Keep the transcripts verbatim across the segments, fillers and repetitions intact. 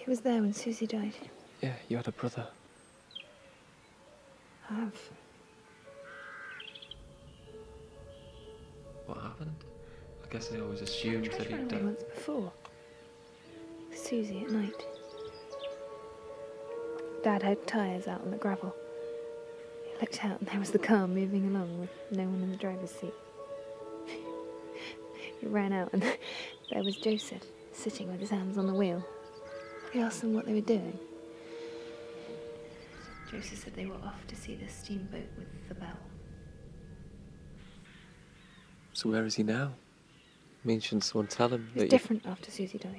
He was there when Susie died. Yeah, you had a brother. I have. What happened? I guess I always assumed I that tried he'd to run away done. once before. With Susie at night. Dad had tyres out on the gravel. He looked out and there was the car moving along with no one in the driver's seat. He ran out and there was Joseph, sitting with his hands on the wheel. He asked them what they were doing. Joseph said they were off to see the steamboat with the bell. So where is he now? I mean, shouldn't someone tell him He was that different you... after Susie died.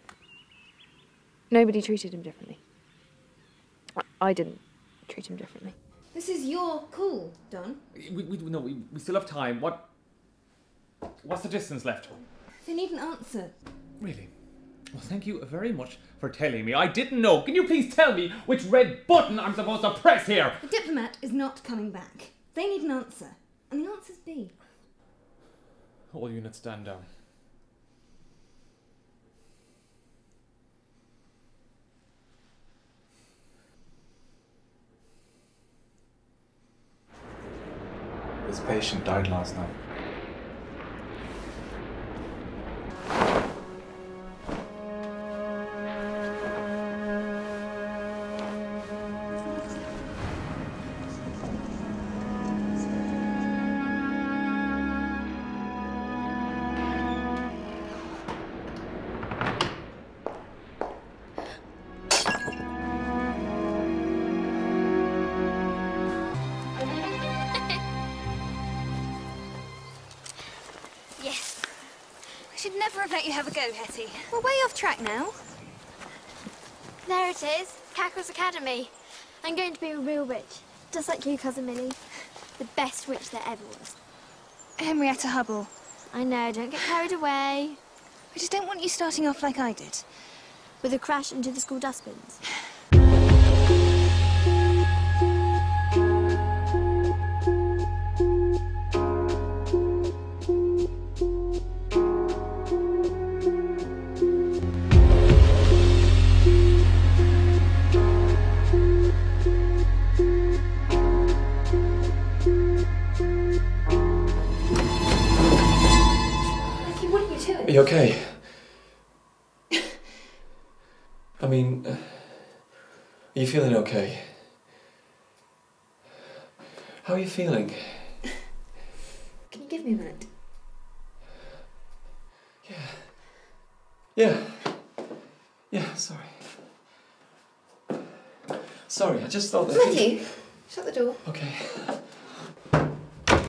Nobody treated him differently. I, I didn't treat him differently. This is your call, Don. We, we, no, we, we still have time. What... What's the distance left? They need an answer. Really? Well, thank you very much for telling me. I didn't know. Can you please tell me which red button I'm supposed to press here? The diplomat is not coming back. They need an answer. And the answer's B. All units stand down. This patient died last night. Yes. I should never have let you have a go, Hetty. We're way off track now. There it is, Cackle's Academy. I'm going to be a real witch, just like you, Cousin Millie. The best witch there ever was. Henrietta Hubble. I know, don't get carried away. I just don't want you starting off like I did. With a crash into the school dustbins. Are you okay? I mean, uh, are you feeling okay? How are you feeling? Can you give me a minute? Yeah. Yeah. Yeah, sorry. Sorry, I just thought that... Matthew, shut the door. Okay.